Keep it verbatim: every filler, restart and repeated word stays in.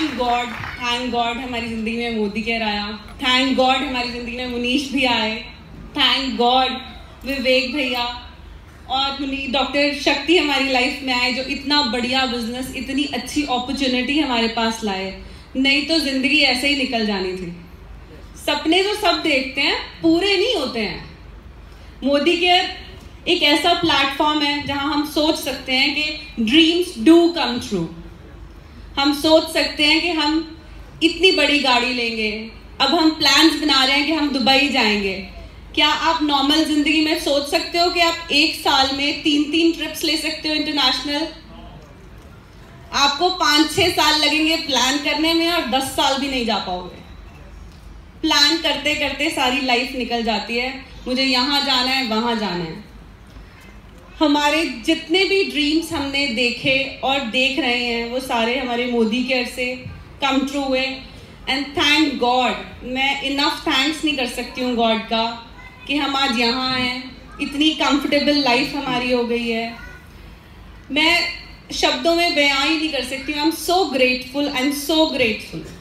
Thank God, thank God हमारी ज़िंदगी में मोदी केयर आया, थैंक गॉड हमारी ज़िंदगी में मुनीश भी आए, थैंक गॉड विवेक भैया और डॉक्टर शक्ति हमारी लाइफ में आए, जो इतना बढ़िया बिजनेस, इतनी अच्छी अपॉर्चुनिटी हमारे पास लाए। नहीं तो ज़िंदगी ऐसे ही निकल जानी थी। सपने जो सब देखते हैं पूरे नहीं होते हैं। मोदी केयर एक ऐसा प्लेटफॉर्म है जहां हम सोच सकते हैं कि ड्रीम्स डू कम ट्रू। हम सोच सकते हैं कि हम इतनी बड़ी गाड़ी लेंगे, अब हम प्लान्स बना रहे हैं कि हम दुबई जाएंगे। क्या आप नॉर्मल जिंदगी में सोच सकते हो कि आप एक साल में तीन तीन ट्रिप्स ले सकते हो इंटरनेशनल? आपको पाँच छः साल लगेंगे प्लान करने में और दस साल भी नहीं जा पाओगे। प्लान करते करते सारी लाइफ निकल जाती है, मुझे यहाँ जाना है, वहाँ जाना है। हमारे जितने भी ड्रीम्स हमने देखे और देख रहे हैं वो सारे हमारे मोदी केयर से कम ट्रू हुए। एंड थैंक गॉड, मैं इनफ थैंक्स नहीं कर सकती हूँ गॉड का कि हम आज यहाँ हैं, इतनी कंफर्टेबल लाइफ हमारी हो गई है। मैं शब्दों में बयां ही नहीं कर सकती हूँ। I am so grateful, I am so grateful.